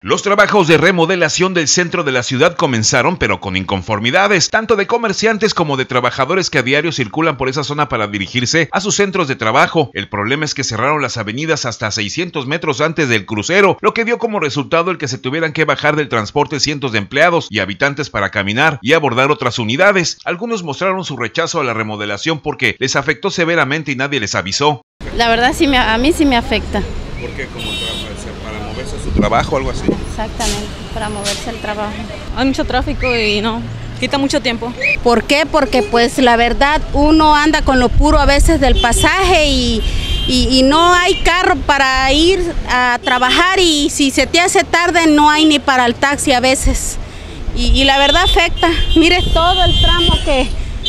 Los trabajos de remodelación del centro de la ciudad comenzaron, pero con inconformidades, tanto de comerciantes como de trabajadores que a diario circulan por esa zona para dirigirse a sus centros de trabajo. El problema es que cerraron las avenidas hasta 600 metros antes del crucero, lo que dio como resultado el que se tuvieran que bajar del transporte cientos de empleados y habitantes para caminar y abordar otras unidades. Algunos mostraron su rechazo a la remodelación porque les afectó severamente y nadie les avisó. La verdad sí a mí sí me afecta. ¿Por qué? ¿Para moverse a su trabajo o algo así? Exactamente, para moverse al trabajo. Hay mucho tráfico y no, quita mucho tiempo. ¿Por qué? Porque pues la verdad uno anda con lo puro a veces del pasaje y no hay carro para ir a trabajar y si se te hace tarde no hay ni para el taxi a veces. Y la verdad afecta, mire todo el tramo que...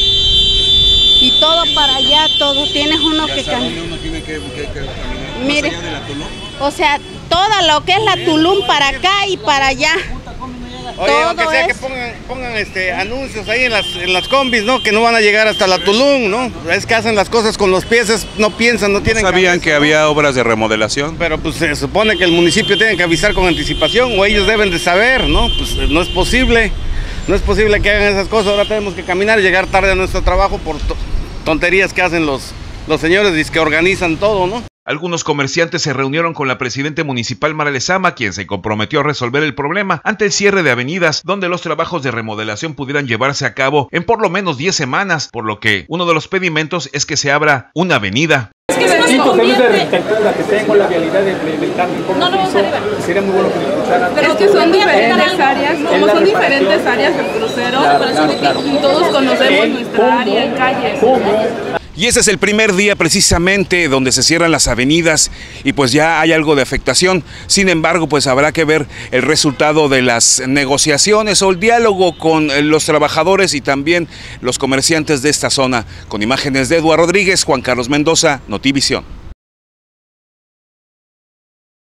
Y todo para allá, todo, tienes uno que caminar. ¿Dónde uno tiene que caminar? Mire, ¿Más allá de la Tulum? O sea, todo lo que es la Tulum para acá y para allá. Oye, todo aunque sea es... que pongan anuncios ahí en las combis, ¿no? Que no van a llegar hasta la Tulum, ¿no? Es que hacen las cosas con los pies, no piensan, no tienen... ¿Sabían cabeza, que había obras de remodelación? Pero pues se supone que el municipio tiene que avisar con anticipación o ellos deben de saber, ¿no? Pues no es posible. No es posible que hagan esas cosas. Ahora tenemos que caminar y llegar tarde a nuestro trabajo por tonterías que hacen los señores que organizan todo, ¿no? Algunos comerciantes se reunieron con la presidenta municipal Mara Lezama, quien se comprometió a resolver el problema ante el cierre de avenidas, donde los trabajos de remodelación pudieran llevarse a cabo en por lo menos 10 semanas, por lo que uno de los pedimentos es que se abra una avenida. Es que necesito servicios de arquitectura que tengo la vialidad de implementar un poco sería muy bueno que me escucharan. Pero es que son diferentes áreas, como son diferentes áreas del crucero, todos conocemos nuestra área y calles. Y ese es el primer día precisamente donde se cierran las avenidas y pues ya hay algo de afectación. Sin embargo, pues habrá que ver el resultado de las negociaciones o el diálogo con los trabajadores y también los comerciantes de esta zona. Con imágenes de Eduardo Rodríguez, Juan Carlos Mendoza, Notivisión.